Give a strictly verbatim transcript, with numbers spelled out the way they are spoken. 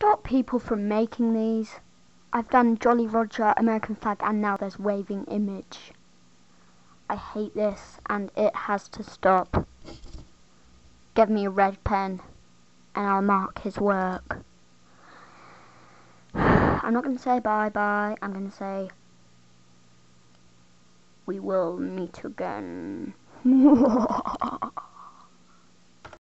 stop people from making these? I've done Jolly Roger, American flag, and now there's waving image. I hate this, and it has to stop. Give me a red pen, and I'll mark his work. I'm not going to say bye-bye, I'm going to say, we will meet again.